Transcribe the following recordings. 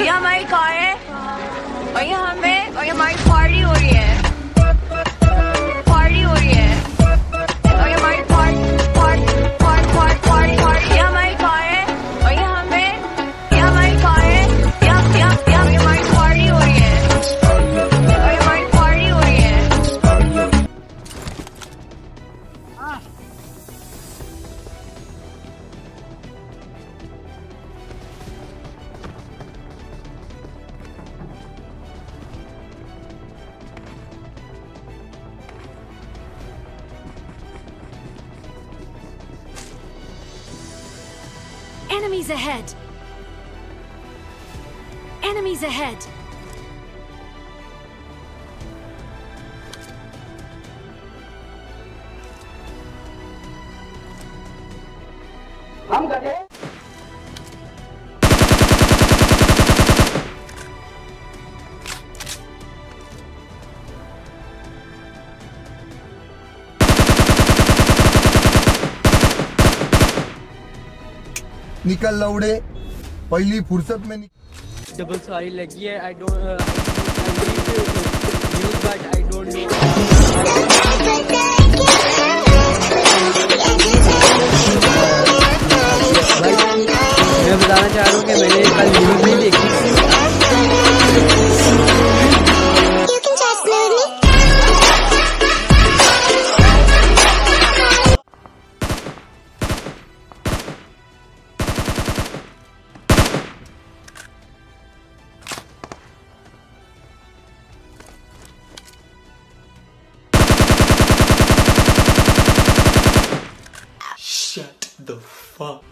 ये हमारी कार है और ये हमारी पार्टी हो रही है। पार्टी हो रही है और ये हमारी पार्टी ये हमारी कार है और ये हमारी कार है। ये हमारी पार्टी हो रही है और ये हमारी पार्टी हो रही है। Enemies ahead! Enemies ahead! हम गए निकल लौड़े पहली फुर्सत में डबल सारी लगी है। I don't use but I don't know. मैं बताना चाह रहा हूँ कि मैंने कल न्यूज नहीं देखी। Shut the fuck.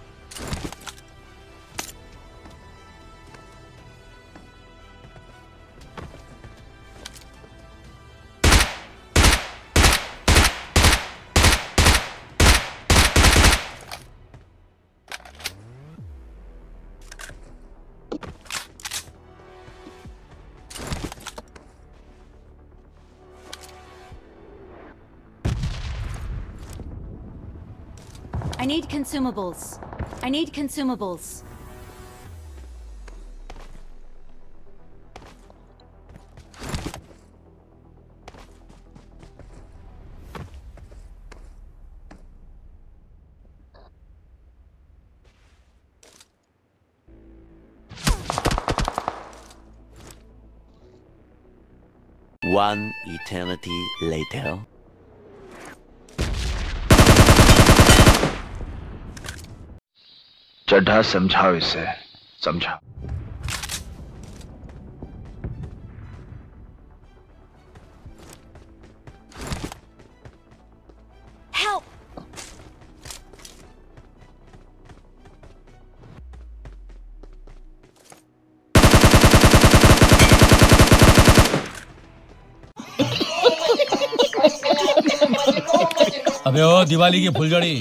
I need consumables. I need consumables. One eternity later. Chadha समझाओ इसे, समझाओ। Help! अबे ओ दिवाली की फुलझड़ी।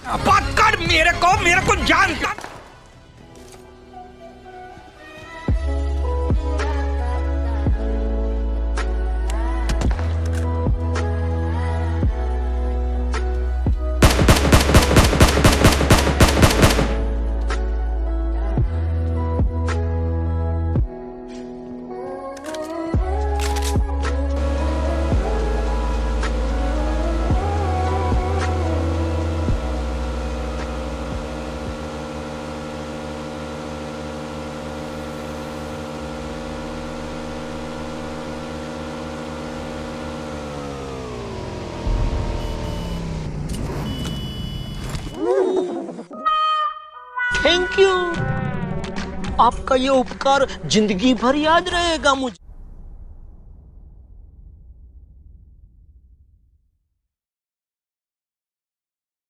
पकड़ मेरे को जानता। थैंक यू, आपका ये उपकार जिंदगी भर याद रहेगा मुझे।